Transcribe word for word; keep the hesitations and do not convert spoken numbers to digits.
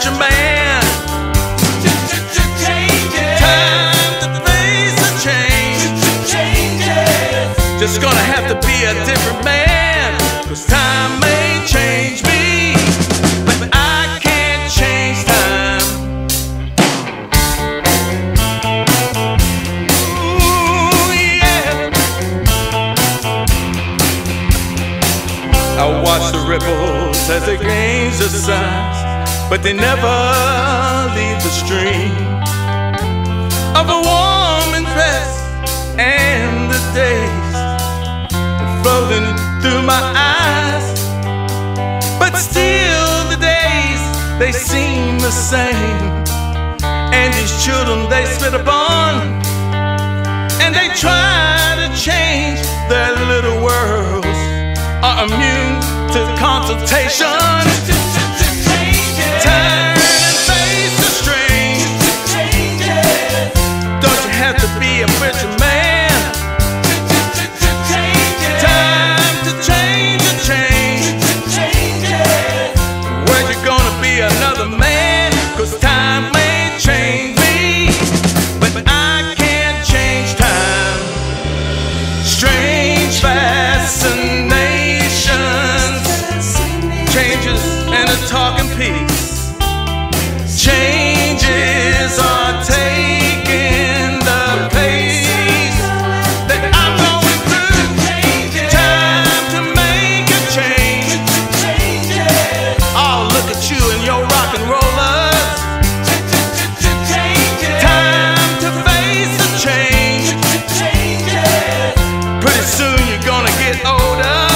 richer man. Time to face the change. Just gonna have to be a different man, 'cause time may change me, but I can't change time. Ooh, yeah. I watch the ripples as they gain the size, but they never leave the stream of a woman dressed and the days floating through my eyes. But still the days, they seem the same, and these children they spit upon, and they try to change their little worlds, are immune to consultation. Turn and face the strange. Don't you have to be a richer man? Time to change a change. Where you gonna be another man? 'Cause time may change me, but I can't change time. Strange fascinations, changes and a talking piece. Changes are taking the pace that I'm going through. Time to make a change. Oh, look at you and your rock and rollers. Time to face the change. Pretty soon you're gonna get older.